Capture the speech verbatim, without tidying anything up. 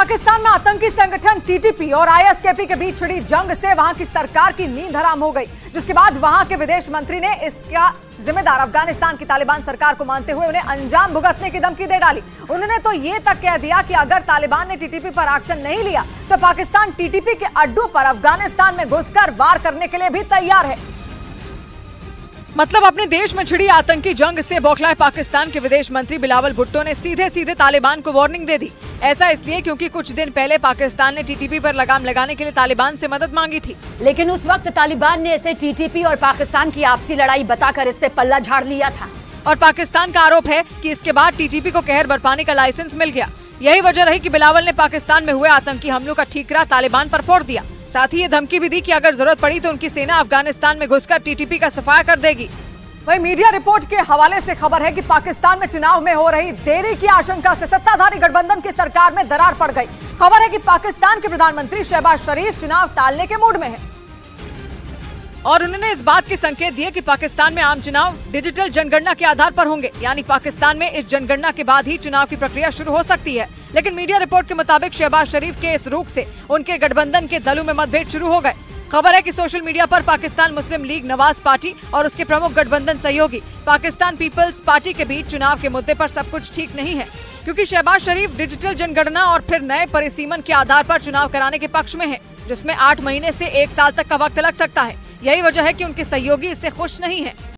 पाकिस्तान में आतंकी संगठन टीटीपी और आईएसकेपी के बीच छिड़ी जंग से वहां की सरकार की नींद हराम हो गई, जिसके बाद वहां के विदेश मंत्री ने इसका जिम्मेदार अफगानिस्तान की तालिबान सरकार को मानते हुए उन्हें अंजाम भुगतने की धमकी दे डाली। उन्होंने तो ये तक कह दिया कि अगर तालिबान ने टीटीपी पर एक्शन नहीं लिया तो पाकिस्तान टीटीपी के अड्डों पर अफगानिस्तान में घुसकर वार करने के लिए भी तैयार है। मतलब अपने देश में छिड़ी आतंकी जंग से बौखलाए पाकिस्तान के विदेश मंत्री बिलावल भुट्टो ने सीधे सीधे तालिबान को वार्निंग दे दी। ऐसा इसलिए क्योंकि कुछ दिन पहले पाकिस्तान ने टीटीपी पर लगाम लगाने के लिए तालिबान से मदद मांगी थी, लेकिन उस वक्त तालिबान ने इसे टीटीपी और पाकिस्तान की आपसी लड़ाई बताकर इससे पल्ला झाड़ लिया था। और पाकिस्तान का आरोप है कि इसके बाद टीटीपी को कहर बरपाने का लाइसेंस मिल गया। यही वजह रही कि बिलावल ने पाकिस्तान में हुए आतंकी हमलों का ठीकरा तालिबान पर फोड़ दिया। साथ ही ये धमकी भी दी कि अगर जरूरत पड़ी तो उनकी सेना अफगानिस्तान में घुसकर टीटीपी का सफाया कर देगी। वहीं मीडिया रिपोर्ट के हवाले से खबर है कि पाकिस्तान में चुनाव में हो रही देरी की आशंका से सत्ताधारी गठबंधन की सरकार में दरार पड़ गई। खबर है कि पाकिस्तान के प्रधानमंत्री शहबाज शरीफ चुनाव टालने के मूड में हैं और उन्होंने इस बात के संकेत दिए कि पाकिस्तान में आम चुनाव डिजिटल जनगणना के आधार पर होंगे, यानी पाकिस्तान में इस जनगणना के बाद ही चुनाव की प्रक्रिया शुरू हो सकती है। लेकिन मीडिया रिपोर्ट के मुताबिक शहबाज शरीफ के इस रुख से उनके गठबंधन के दलों में मतभेद शुरू हो गए। खबर है कि सोशल मीडिया पर पाकिस्तान मुस्लिम लीग नवाज पार्टी और उसके प्रमुख गठबंधन सहयोगी पाकिस्तान पीपल्स पार्टी के बीच चुनाव के मुद्दे पर सब कुछ ठीक नहीं है, क्योंकि शहबाज शरीफ डिजिटल जनगणना और फिर नए परिसीमन के आधार पर चुनाव कराने के पक्ष में है, जिसमें आठ महीने से एक साल तक का वक्त लग सकता है। यही वजह है कि उनके सहयोगी इससे खुश नहीं है।